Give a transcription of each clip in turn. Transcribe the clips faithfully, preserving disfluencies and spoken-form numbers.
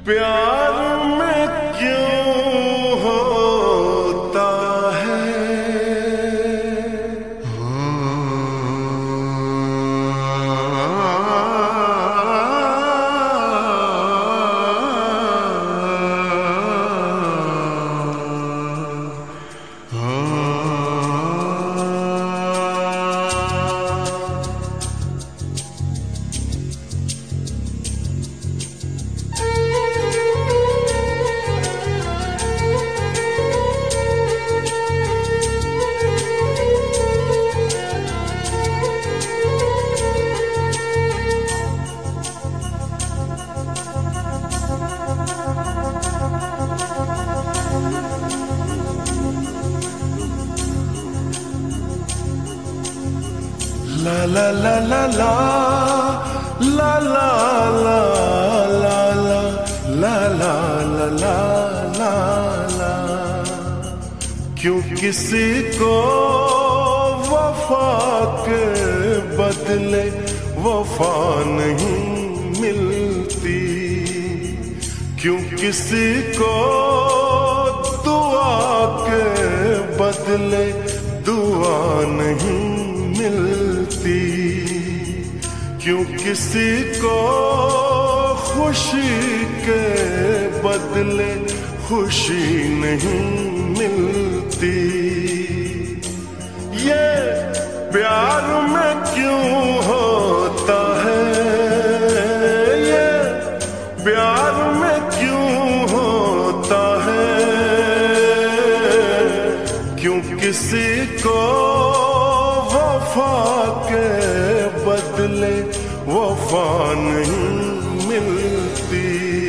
प्यार में क्यों होता है La la la la la la la la la la la la la la la la क्यों किसी को वफा के बदले वफा नहीं मिलती, क्यों किसी को दुआ के बदले दुआ नहीं मिलती, क्यों किसी को खुशी के बदले खुशी नहीं मिलती। ये प्यार में क्यों होता है, ये प्यार में क्यों होता है, क्यों किसी को वफा के बदले वफा नहीं मिलती।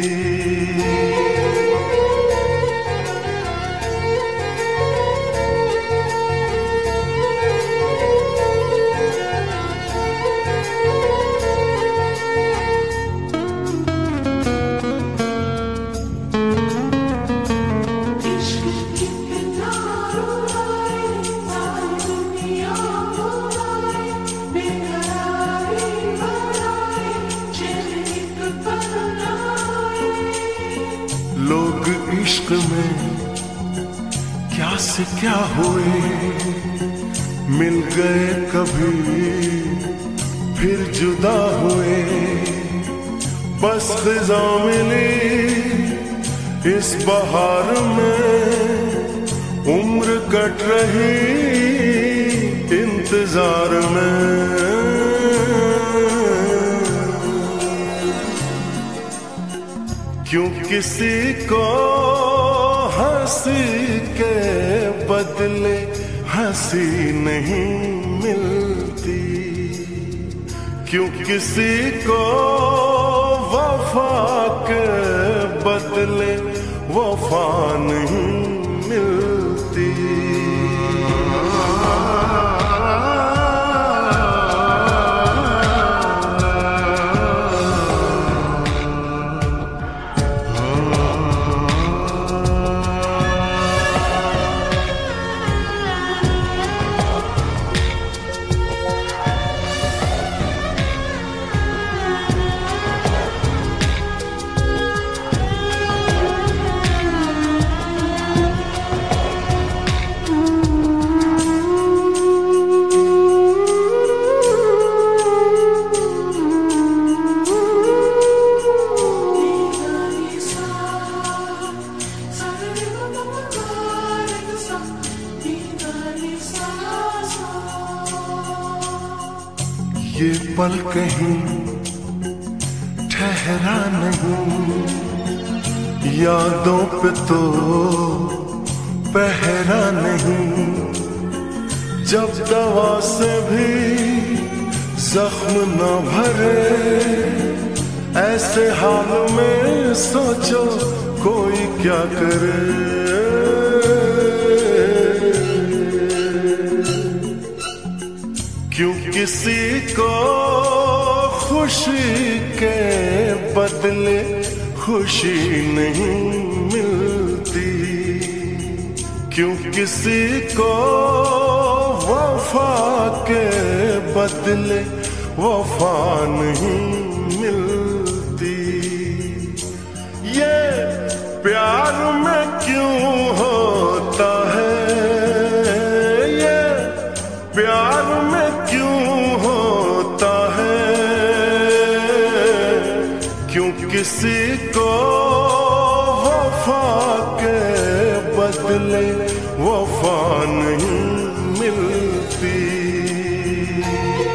लोग इश्क में क्या से क्या हुए, मिल गए कभी फिर जुदा हुए, बस ख़िज़ा मिली इस बहार में, उम्र कट रही इंतजार में। क्यों किसी को हंसी के बदले हंसी नहीं मिलती, क्यों किसी को वफा के बदले वफा नहीं मिलती। ये पल कहीं ठहरा नहीं, यादों पे तो पहरा नहीं, जब दवा से भी जख्म न भरे, ऐसे हाल में सोचो कोई क्या करे। क्यों किसी को खुशी के बदले खुशी नहीं मिलती, क्यों किसी को वफा के बदले वफा नहीं मिलती। ये प्यार में क्यों होता है ये, प्यार में क्यों होता है, क्यों किसी को वफा के बदले वफा नहीं मिलती।